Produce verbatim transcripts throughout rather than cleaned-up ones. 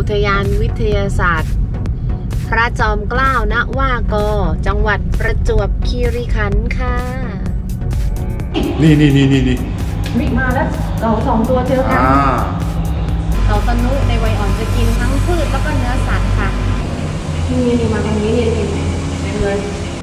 ทยานวิทยาศาสตร์พระจอมเกล้านวากอจังหวัดประจวบคีรีขันธ์ค่ะนี่นี่นี่นี่นี่วิ่งมาแล้วเต่าสองตัวเจอกันเต่าตะนุในวัยอ่อนจะกินทั้งพืชแล้วก็เนื้อสัตว์ค่ะนี่นี่มาตรงนี้นี่นี่เต็มเลย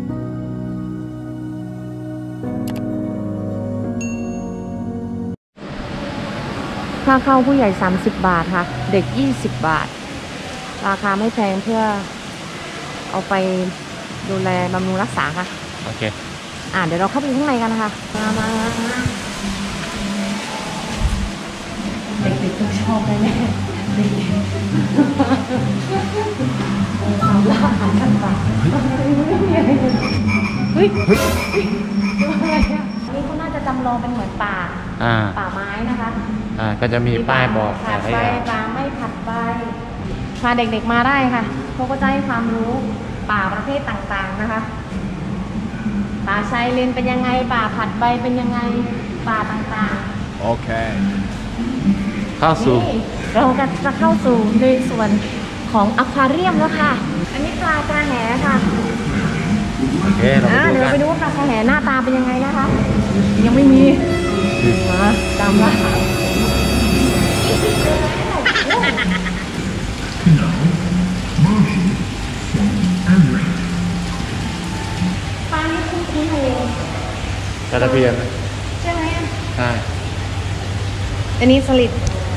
ค่าเข้าผู้ใหญ่สามสิบบาทค่ะเด็กยี่สิบบาทราคาไม่แพงเพื่อเอาไปดูแลบำรุงรักษาค่ะโอเคอ่าเดี๋ยวเราเข้าไปข้างในกันนะคะมามาเด็กๆต้องชอบแน่ๆเด็กๆทำล่าหากันปะไม่มีอะไรเลยเฮ้ยเฮ้ยอะไรอ่ะนี่เขาน่าจะจำลองเป็นเหมือนป่าป่าไม้นะคะอ่าก็จะมีป้ายบอกผัดใบป่าไม่ผัดใบพาเด็กๆมาได้ค่ะเขาก็จะให้ความรู้ป่าประเภทต่างๆนะคะป่าชายเลนเป็นยังไงป่าผัดใบเป็นยังไงป่าต่างๆโอเคเข้าสู่เราจะเข้าสู่ในส่วนของอควาเรียมแล้วค่ะอันนี้ปลากระแหค่ะโอเคเราเดี๋ยวไปดูว่าปลากระแหหน้าตาเป็นยังไงนะคะยังไม่มีมาตามล่าปลานี่คุ้นๆเลยกระเพียนใช่ไหมใช่อันนี้สลิด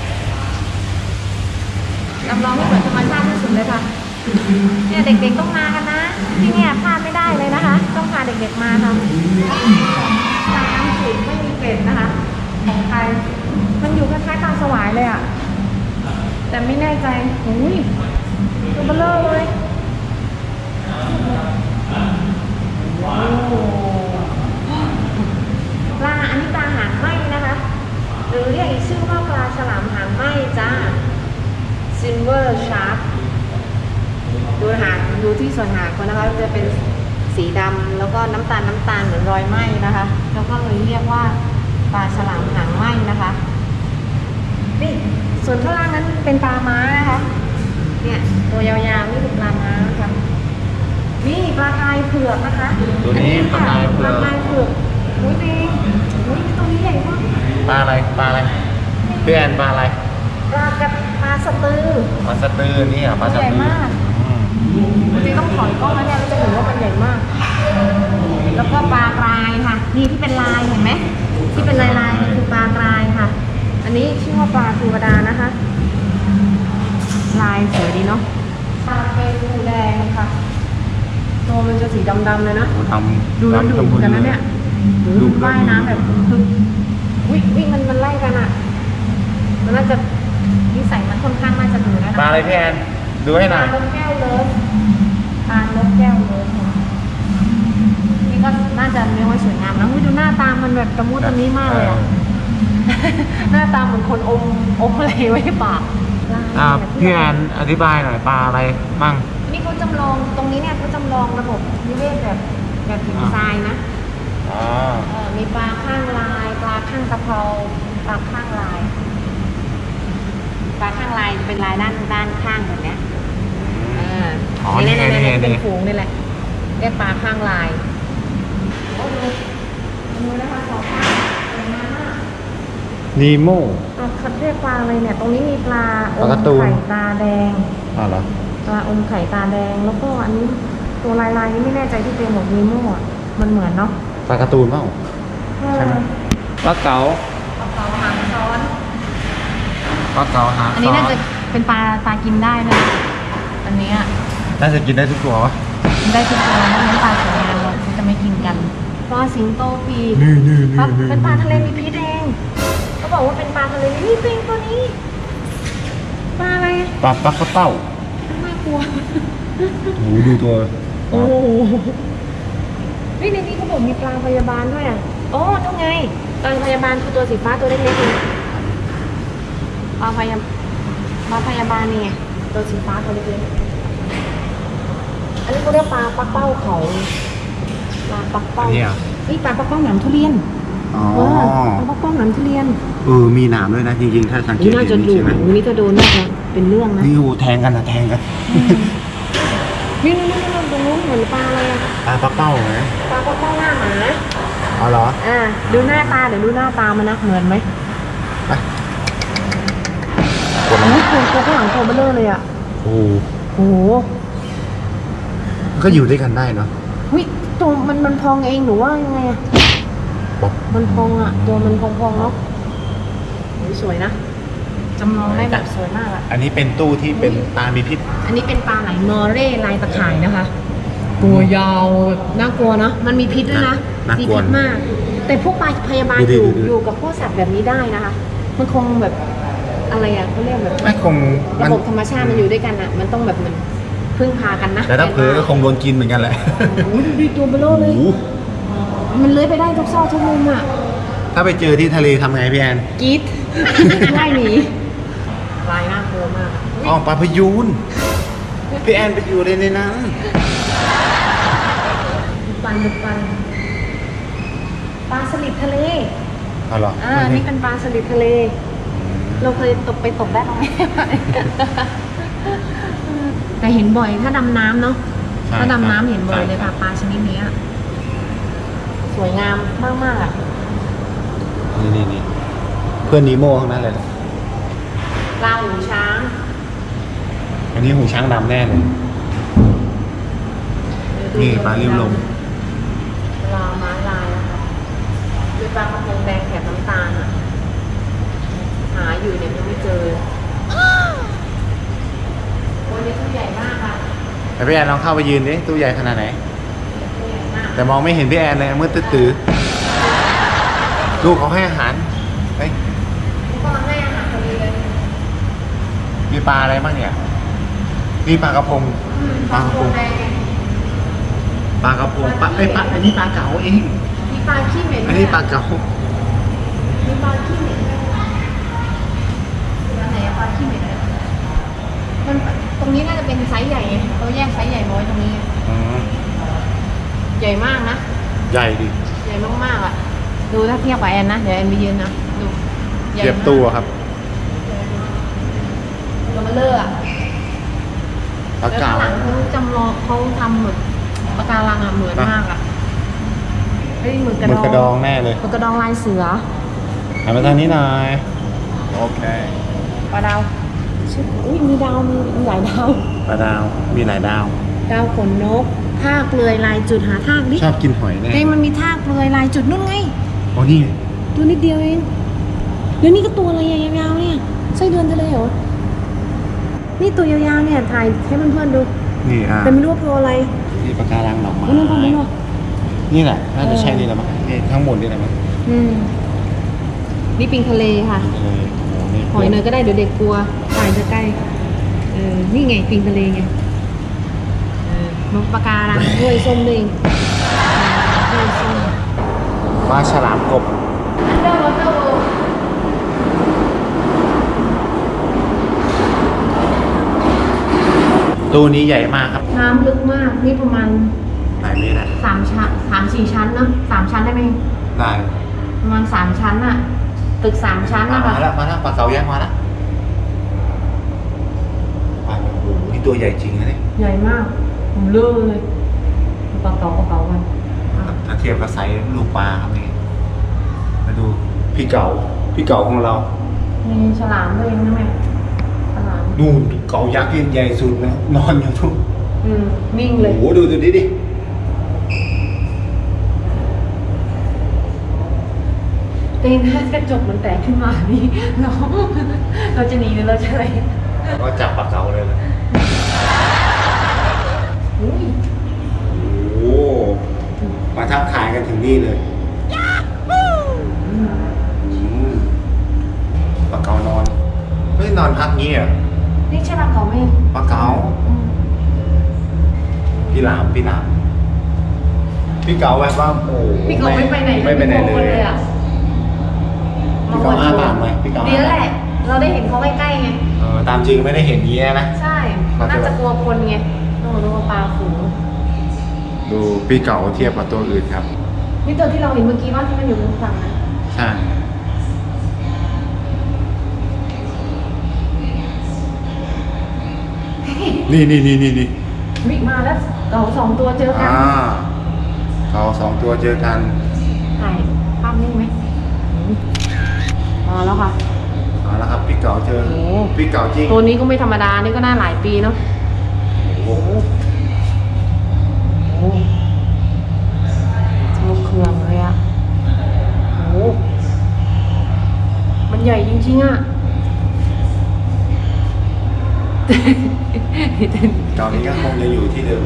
ลำลองให้เหมือนธรรมชาติที่สุดเลยค่ะเนี่ยเด็กๆต้องมากันนะที่เนี่ยพลาดไม่ได้เลยนะคะต้องพาเด็กๆมาค่ะปลาน้ำจืดไม่มีเกล็ดนะคะของไทยมันอยู่คล้ายๆปลาสวายเลยอ่ะแต่ไม่แน่ใจหูยตัวเบลอเลยปลาอันนี้ปลาหางไหมนะคะหรือเรียกอีกชื่อว่าปลาฉลามหางไหมจ้า Silver Shark ดูหางดูที่ส่วนหางเขานะคะจะเป็นสีดำแล้วก็น้ำตาลน้ำตาลเหมือนรอยไหมนะคะแล้วก็เลยเรียกว่าปลาฉลามหางไหมนะคะนี่ส่วนข้างล่างนั้นเป็นปลาม้านะคะเนี่ยตัวยาวๆนี่คือปลาม้าค่ะนี่ปลากายเผือกนะคะตัวนี้ปลากายเผือกปลากายเผือกอุ้ยจริงอุ้ยตัวนี้ใหญ่มากปลาอะไรปลาอะไรเพื่อนปลาอะไรปลากับปลาสตือปลาสตือนี่อ่ะปลาสตือใหญ่มากจริงต้องถอยกล้องนะเนี่ยเราจะเห็นว่ามันใหญ่มากแล้วก็ปลากรายค่ะนี่ที่เป็นลายเห็นไหมที่เป็นลายลายคือปลากรายค่ะอันนี้ชื่อว่าปลาทูกระดานะคะลายสวยดีเนาะปลาเป็นดูแดงค่ะตัวมันจะสีดำๆเลยนะดูแล้วดุกันนะเนี่ยดูว่ายน้ำแบบคือวิ่งวิ่งมันมันไล่กันอ่ะมันน่าจะนิสัยมันค่อนข้างน่าจะดุนะปลาอะไรพี่แอนดูให้หน่อยปลานกแก้วเลยปลานกแก้วเลยนี่ก็น่าจะเลี้ยงไว้สวยงามนะดูหน้าตามันแบบตะมุตะนี้มากเลยอ่ะหน้าตาเหมือนคนอมอมอะไรไว้ในปากอ่าพี่แอนอธิบายหน่อยปลาอะไรมั่งนี่เขาจำลองตรงนี้เนี่ยเขาจำลองระบบนิเวศแบบแบบหินทรายนะอ๋อมีปลาข้างลายปลาข้างตะเภาปลาข้างลายปลาข้างลายเป็นลายด้านด้านข้างแบบนี้อ๋อนี่ไงนี่ไงเป็นฝูงนี่แหละเรียกปลาข้างลายโอ้ดูดูนะคะสองปลาสวยงามมากนีโม่เขาเรียกปลาอะไรเนี่ยตรงนี้มีปลาอมไข่ตาแดงอ๋อเหรอปลาอมไข่ตาแดงแล้วก็อันนี้ตัวลายลายนี้ไม่แน่ใจที่เป็นหมวกนีโม่มันเหมือนเนาะปลาการ์ตูนเปล่าใช่ไหมปลาเก๋าปลาเก๋าหางซ้อนปลาเก๋าหางซ้อนอันนี้น่าจะเป็นปลาปลากินได้นะอันนี้น่าจะกินได้ทุกตัววะได้ทุกตัวนะน้ำปลาสวยงามเราจะไม่กินกันปลาสิงโตปีกนี่นี่นี่เป็นปลาทะเลมีพิษเองเขาบอกว่าเป็นปลาทะเลนี่เป็นตัวนี้ปลาอะไรปลาปลากระเต้าน่ากลัวโอ้ดูตัวโอ้นี่ในนี้เขาบอกมีปลาพยาบาลด้วยอ่ะโอ้นั่นไงปลาพยาบาลคือตัวสีฟ้าตัวเล็กๆปลาพยาปลาพยาบาลนี่ไงตัวสีฟ้าตัวเล็กๆอันนี้เขาเรียกปลาปักเป้าเขาปลาปักเป้านี่ปลาปักเป้าหนามทุเรียนอ๋อปลาปักป้องหนามทุเรียนเออมีหนามด้วยนะจริงๆถ้าสังเกตนี่น่าเห็จะนดุใช่ไหมนี่ถ้าโดนน่าจะเป็นเรื่องนะนี่โอ้แทงกันนะแทงกันนี่นี่นี่ตรงนู้นเหมือนปลาอะไรอะปลาปักเป้าไหมปลาปักป้องหน้าหมาอ๋อเหรออ่าดูหน้าตาเดี๋ยวดูหน้าตามันนะเหมือนไหมไปโอ้ยตัวตัวข้างหลังตัวเบลอเลยอ่ะโอ้โอ้โหมันก็อยู่ด้วยกันได้เนาะวิตัวมันมันพองเองหรือว่ายังไงอ่ะบอกมันพองอ่ะตัวมันพองพองๆเนาะโอ้ยสวยนะจำลองได้แบบสวยมากอ่ะอันนี้เป็นตู้ที่เป็นปลามีพิษอันนี้เป็นปลาไหลมอเร่ลายตะข่ายนะคะ ตัวยาวน่ากลัวนะมันมีพิษด้วยนะน่ากลัวมีพิษมาก แต่พวกปลาพยาบาลดูอดิยู่ดูดิอยู่กับพวกสัตว์แบบนี้ได้นะคะ มันคงแบบอะไรอ่ะเขาเรียกแบบไม่คงมัระนบบธรรมชาติมันอยู่ด้วยกันอ่ะ มันต้องแบบมันพึ่งพากันนะแต่ถ้าเผลอก็คงโดนกินเหมือนกันแหละโอ้โหดูดิตัวเบลอเลยโอ้โหมันเลื้อยไปได้ทุกซอกทุกมุมอ่ะถ้าไปเจอที่ทะเลทำไงพี่แอนกรีด ว่ายหนีลายน่ากลัวมากอะอ๋อปลาพยูนพี่แอนไปอยู่ในนั้นดูปันดูปันปลาสลิดทะเลอ๋อเหรออ่า นี่เป็นปลาสลิดทะเล เราเคยตกไปตกได้ตรงนี้ แต่เห็นบ่อยถ้าดำน้ำเนาะใช่ถ้าดำน้ำเห็นบ่อยเลยใช่ค่ะปลาชนิดนี้อะสวยงามมากๆอ่ะนี่นี่นี่เพื่อนนีโม่ทั้งนั้นเลยนะปลาหูช้างอันนี้หูช้างดำแน่เลย นี่ปลาเรียวลมปลาไม้ลายนะคะด้วยปลากระพงแดงแถบน้ำตาลอ่ะ หาอยู่เนี่ยยังไม่เจอโอ้ยนี่ตัวใหญ่มากค่ะแต่พี่แอนลองเข้าไปยืนดิตู้ใหญ่ขนาดไหนตัวใหญ่มากแต่มองไม่เห็นพี่แอนเลยมืดตื้อๆลูกเขาให้อาหารเฮ้ยเขากำลังให้อาหารพอดีเลยมีปลาอะไรบ้างเนี่ยนี่ปลากระพงอืมปลากระพงแดงปลากระพงปลาไอ้ยปลาอันนี้ปลาเก๋าเองมีปลาขี้เหม็นอันนี้ปลาเก๋ามีปลาขี้เหม็นด้วยอันไหนอะปลาขี้เหม็นเนี่ยมันตรงนี้น่าจะเป็นไซส์ใหญ่ไงเราแยกไซส์ใหญ่มาไว้ตรงนี้อืมใหญ่มากนะใหญ่ดิใหญ่มากๆอ่ะ ดูถ้าเทียบกับแอนนะ เดี๋ยวแอนไปยืนนะ ดูใหญ่เทียบมากตู้ครับตัวเบลออ่ะปลาแล้วเก๋าข้างหลังเขาจำลองเขาทำเหมือนปะการังอ่ะเหมือนมากอ่ะเฮ้ยเหมือนกระเหมืดอนองกระดองแน่เลยเหมือนกระดองลายเสือหันมาทางนี้หน่อยโอเคปลาดาวชื่ออุ้ยมีดาวมีมีหลายดาวปลาดาวมีหลายดาวดาวขนนกทากเปลือยลายจุดหาทากดิชอบกินหอยแน่เฮ้ยมันมีทากเปลือยลายจุดนู่นไงโอ้นี่ตัวนิดเดียวเองแล้วนี่ก็ตัวอะไรอะยาวๆเนี่ยไส้เดือนทะเลเหรอ นี่ตัวยาวๆเนี่ยถ่ายให้เพื่อนๆดูนี่อ่ะแต่ไม่รู้ว่าโพลอะไรนี่ปลาการังดอกไม้นู่นนู่นนู่นนู่นนี่แหละน่าจะเออใช่นี่แหละมั้งนี่ทั้งหมดนี่แหละมั้งอืมนี่ปิงทะเลค่ะเออโอ้นี่หอยเนยก็ได้เดี๋ยวเด็กกลัวถ่ายจะใกล้เออนี่ไงปิงทะเลไงเออนกปลาการังห้วยส้มด้วยเองห้วยส้มปลาฉลามกบเจ้าวอเตอร์เวิลด์ตู้นี้ใหญ่มากครับน้ำลึกมากนี่ประมาณหลายเมตรอะสามชั้นสามสี่ชั้นเนอะสามชั้นได้ไหมได้ประมาณสามชั้นอะตึกสามชั้นมานะคะแล้วมาแล้วปลาเก๋าย่างมาแล้วปลาโอ้โหนี่ตัวใหญ่จริงนะเนี่ยใหญ่มากผมเลื่อเลยกระเป๋ากระเป๋ากันอ่ะถ้าเทียบกับไซส์ลูกปลาครับนี่มาดูพี่เก๋าพี่เก๋าของเรามีฉลามด้วยเองนะแม่ฉลามนู่นเก๋ายักษ์ที่ใหญ่สุดนะนอนอยู่ทุกอืมนิ่งเลโอ้ยโหดูตัวนี้ดิเต้นถ้ากระจกมันแตกขึ้นมานี่ เราเราจะหนีหรือเราจะอะไรก็จับปลาเก๋าเลยนะอุ้ยโอ้โหมาทักทายกันถึงนี่เลยอืมปลาเก๋านอนเฮ้ยนอนพักงี้เหรอนี่ใช่ปลาเก๋าไหมปลาเก๋าอืมพี่หลามพี่หลามพี่เก๋าแบบว่าโอ้พี่เก๋าไม่ไปไหนไม่ไปไหนโกเลงยอ่ะพี่เก๋าอ้าปากไหมพี่เก๋าดีแล้วแหละ เราได้เห็นเขาใกล้ๆไงเออตามจริงไม่ได้เห็นงี้นะใช่น่าจะกลัวคนไงโอ้ดูว่าปลาฝูงดูพี่เก๋าเทียบกับตัวอื่นครับนี่ตัวที่เราเห็นเมื่อกี้ว่าที่มันอยู่ตรงฝั่งนั้นใช่นี่นี่นี่นี่นี่วิ่งมาแล้วเต่าสองตัวเจอกันอ่าเขาสองตัวเจอกันถ่ายภาพนิ่งไหมมาแล้วค่ะเอาละครับพี่เก๋าเจอโอ้พี่เก๋าจริงตัวนี้ก็ไม่ธรรมดา นี่ก็น่าหลายปีเนาะโอ้โหโอ้เท่าเครื่องเลยอะโอ้มันใหญ่จริงๆอะเก๋านี้ก็คงจะอยู่ที่เดิม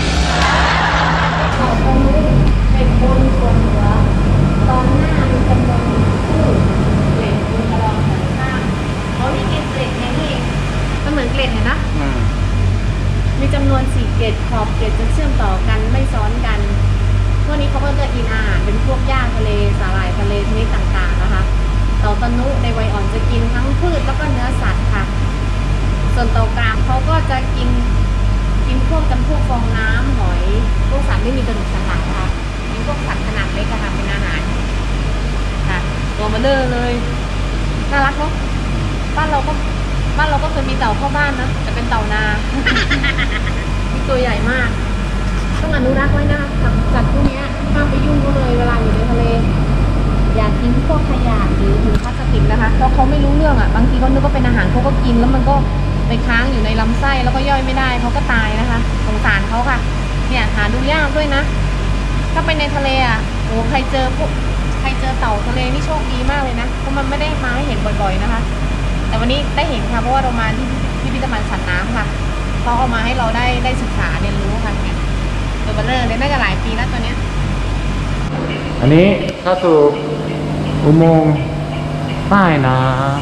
เขาคงเป็นคนคนเหนือตอนหน้ามีจำนวนคู่เกล็ดมีกระดองหันข้างเขานี่เกล็ดเกล็ดไงนี่มันเหมือนเกล็ดเห็นนะอืมมีจำนวนสี่เกล็ดขอบเกล็ดจะเชื่อมต่อกันไม่ซ้อนกันพวกนี้เขาก็จะกินอาหารเป็นพวกหญ้าทะเลสาหร่ายทะเลชนิดต่างๆนะคะเต่าตะนุในวัยอ่อนจะกินทั้งพืชแล้วก็เนื้อสัตว์ค่ะ ส่วนเต่ากรามเขาก็จะกินกินพวกจำพวกฟองน้ำหอยพวกสัตว์ไม่มีกระดูกสันหลังนะคะกินพวกสัตว์ขนาดเล็กอะค่ะเป็นอาหารค่ะตัวเบลเลอร์เลยน่ารักเนาะบ้านเราก็บ้านเราก็เคยมีเต่าเข้าบ้านนะแต่เป็นเต่านา นี่ตัวใหญ่มาก ต้องอนุรักษ์ไว้นะกับสัตว์พวกเนี้ยห้ามไปยุ่งเขาเลยเวลาอยู่ในทะเล อย่าทิ้งพวกขยะหรือถุงพลาสติกนะคะเพราะเขาไม่รู้เรื่องอ่ะบางทีเขานึกว่าเป็นอาหารเขาก็กินแล้วมันก็ไปค้างอยู่ในลำไส้แล้วก็ย่อยไม่ได้เขาก็ตายนะคะสงสารเขาค่ะ เนี่ยหาดูยากด้วยนะ ถ้าไปในทะเลอ่ะโอ้ใครเจอพวกใครเจอเต่าทะเลนี่โชคดีมากเลยนะเพราะมันไม่ได้มาให้เห็นบ่อยๆนะคะ แต่วันนี้ได้เห็นค่ะเพราะว่าเรามาที่พิพิธภัณฑ์สัตว์น้ำค่ะเขาเอามาให้เราได้ได้ศึกษาเรียนรู้ค่ะเนี่ยตัวเบลเลอร์เลยน่าจะหลายปีแล้วตัวเนี้ยอันนี้เข้าสู่อุโมงค์ใต้น้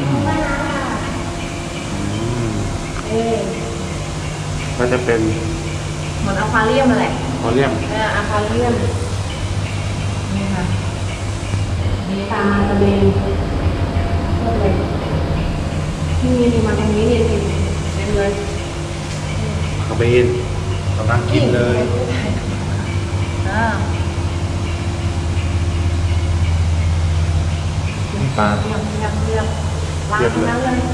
เออก็จะเป็นเหมือนอควาเรียมมาแหละโคเรียมเอออควาเรียมนี่ค่ะมีปลาตะเบนเพิ่มเลยนี่นี่มาตรงนี้นี่นี่เต็มเลยกระเบนกำลังกินเลยอ่าปลาเรียบเรียบเรียบล้างทั้งนั้นเลย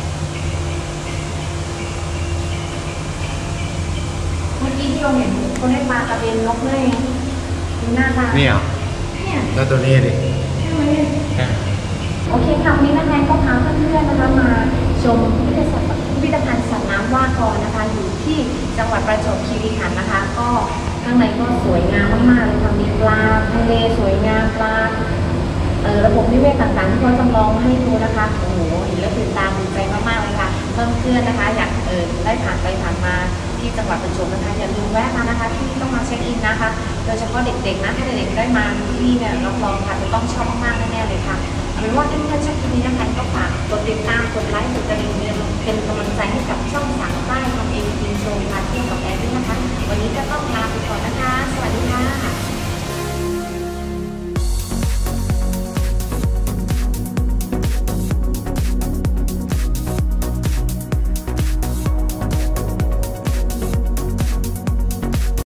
เมื่อกี้ที่เราเห็นคนได้ปลาตะเบนนกเลยดูหน้าตาเนี่ยเนี่ยแล้วตัวนี้ดิใช่ไหมเนี่ย โอเคค่ะวันนี้นะคะก็พาเพื่อนๆนะคะมาชมพิพิธภัณฑ์พิพิธภัณฑ์สัตว์น้ำว่ากอนะคะอยู่ที่จังหวัดประจวบคีรีขันธ์นะคะ ก็ข้างในก็สวยงามมากๆเลยค่ะมีปลาทะเลสวยงามปลาเอ่อระบบนิเวศต่างๆที่เขาจำลองมาให้ดูนะคะโอ้โหเห็นแล้วตื่นตาตื่นใจมากๆเลยค่ะเพื่อนเพื่อนๆนะคะอยากเออได้ผ่านไปผ่านมาที่จังหวัดประจวบนะคะอย่าลืมแวะมานะคะที่ต้องมาเช็คอินนะคะ โดยเฉพาะเด็กๆนะถ้าเด็กๆได้มาที่นี่เนี่ยรับรองค่ะจะต้องชอบมากๆแน่ๆเลยค่ะเอาเป็นว่าถ้าเพื่อนๆชอบคลิปนี้นะคะก็ฝากกดติดตามกดไลค์กดกระดิ่งเป็นกำลังใจให้กับ